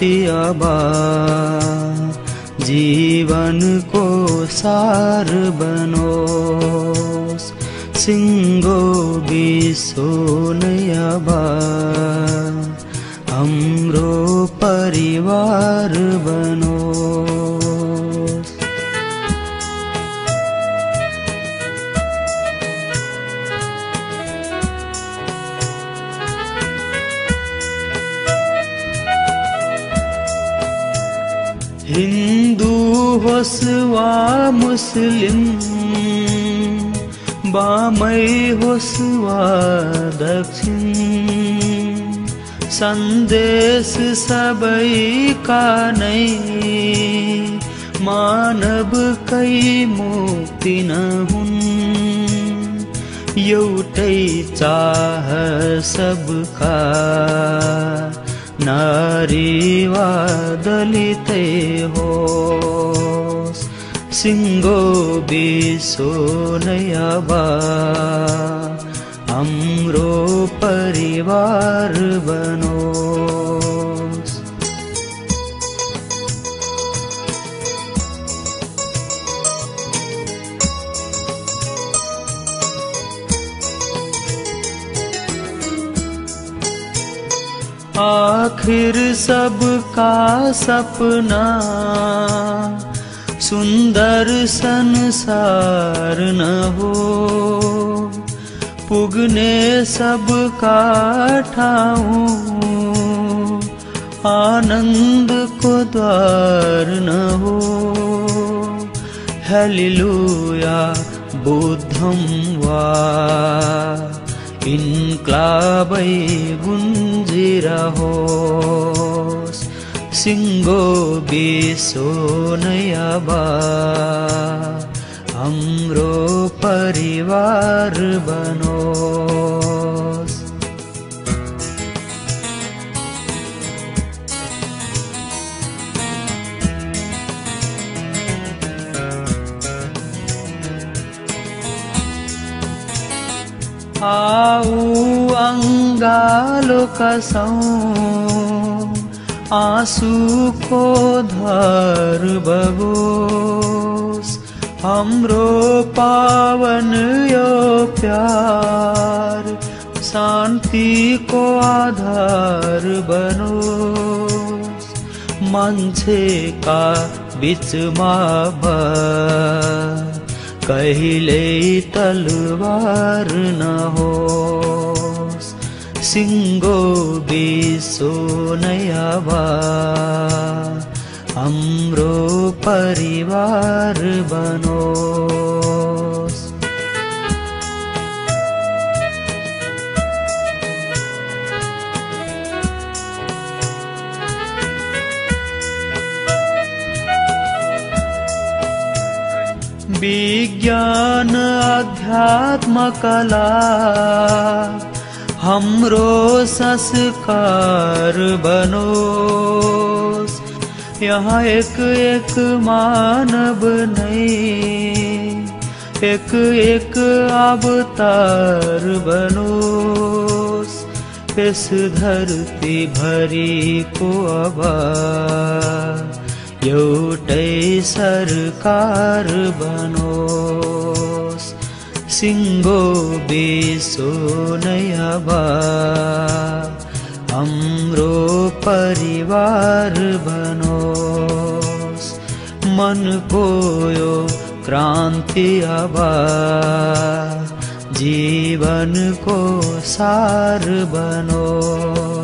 क्रान्ति अब जीवनको सार बनोस्। सिङ्गो विश्व नै अब हाम्रो परिवार बनोस्। हिन्दू होस् वा मुस्लिम, बामै होस् वा दक्षिण, सन्देश सबैका नै मानवकै मुक्ति नहुन्। एउटै चाह सबका, नारी वा दलितै होस्। सिङ्गो विश्व नै अब हाम्रो परिवार बनोस्। आखिर सबका सपना सुन्दर संसार न हो, पुग्ने सबका ठाउँ आनन्दको द्वार न हो। हालेलुया बुद्धं वा इन्क्लाबै गुन्जिरहोस्। सिङ्गो विश्व नै अब हाम्रो परिवार बनोस्। आऊ अङ्गालो कसौँ, आँसुको धार बगोस्। हाम्रो पावन यो प्यार शान्तिको आधार बनोस्। मान्छेका बीचमा कहिल्यै तलवार नहोस्। सिङ्गो विश्व नै अब हाम्रो परिवार बनोस्। विज्ञान अध्यात्म कला हाम्रो संस्कार बनोस्। यहाँ एक एक मानव नै एक एक अवतार बनोस्। यस धरती भरिको अब एउटै सरकार बनोस्। सिङ्गो विश्व नै अब हाम्रो परिवार बनोस्। मनको यो क्रान्ति अब जीवनको सार बनोस्।